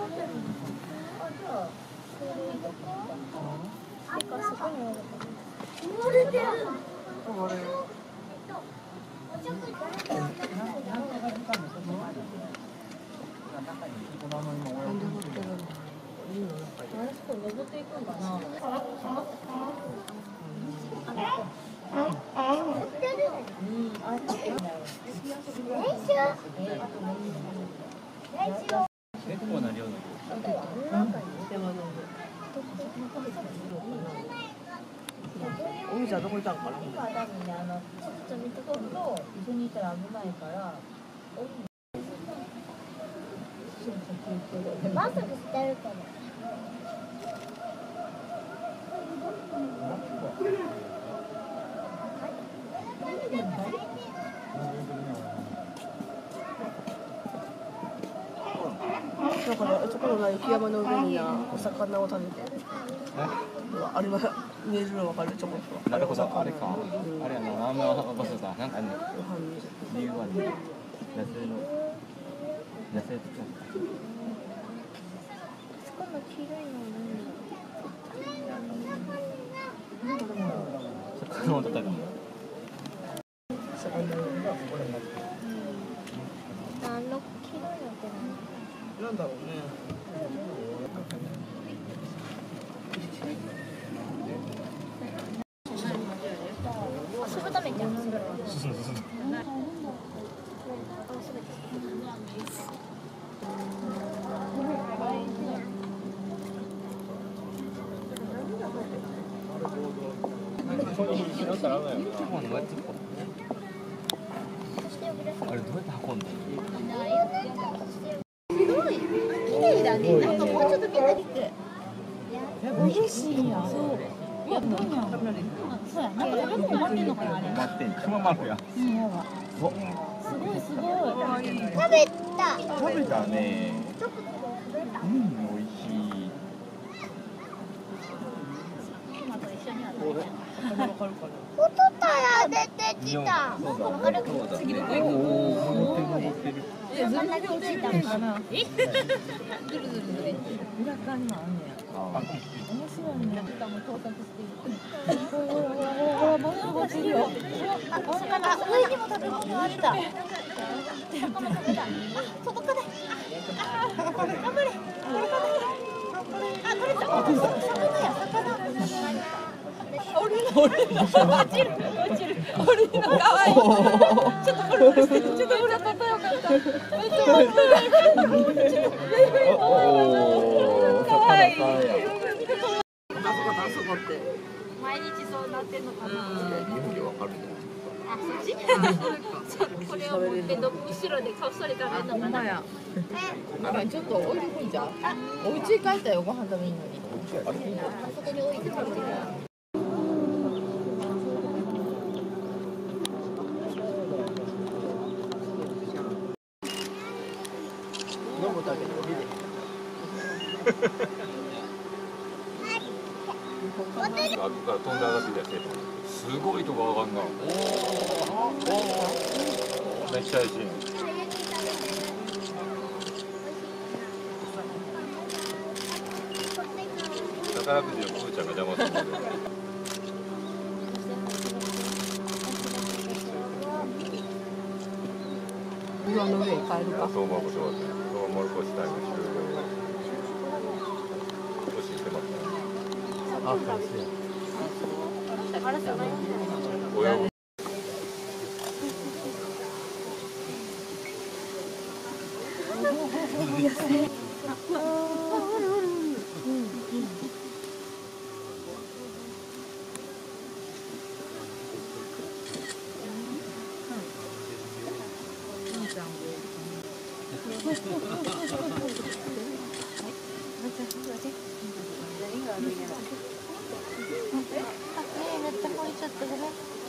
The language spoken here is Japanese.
結構な量のお兄ちゃんどこいたんかな。 今は多分ね、ちょっと見とくと一緒にいたら危ないから。マスクしてるから。 だからそこの雪山の上にお魚を食べて。あれは見えるのわかるちょこっと。 なるほど、あれか。あれやな、あんま場所さ、なんかあんねん。理由はね、野生のってそこの黄色いの魚を叩くの。 なんだろうね。 遊ぶために遊ぶ。 あれどうやって運んだの？ すごい綺麗だね。なんかもうちょっと見てきて。 嬉しいやん。そう。やったんや。そうや。なんか食べ物待ってんのかなあれ。 待ってん、熊丸や。 すごいすごい。 食べた。 食べたね。美味しい。 今と一緒には食べてない。 外から出てきた。 次どこ行くの？真ん中についたのかな。ずるずる裏側にもあんねや。面白いね。も到達してる。ほらものすごいするよ。あ、お魚上にも食べ物あった。魚食べた。あ、届かない。頑張れ。これかな。あ、取れた。魚や魚。オリー落ちるオリーの可愛いちょっとこれしてちょっと裏方よかっためっちゃ面白い可愛い毎日そうなってんのかなあ、そっちこれを持って後ろでこっそり食べるのかなちょっと置いてくんじゃん。お家帰ったよご飯食べるのに。 あそこに置いて食べてる。 あっから飛んで上がってきたやつ。すごいとこ上がんな。めっちゃ美味しい。宝くじのプーちゃんが邪魔するんだけど。 岩の上に帰るか。 そう思うことは、そう思うこしたいの終了。教えてますね。あ、そうですね。泳ぐ。 めっちゃこれちょっとごめん。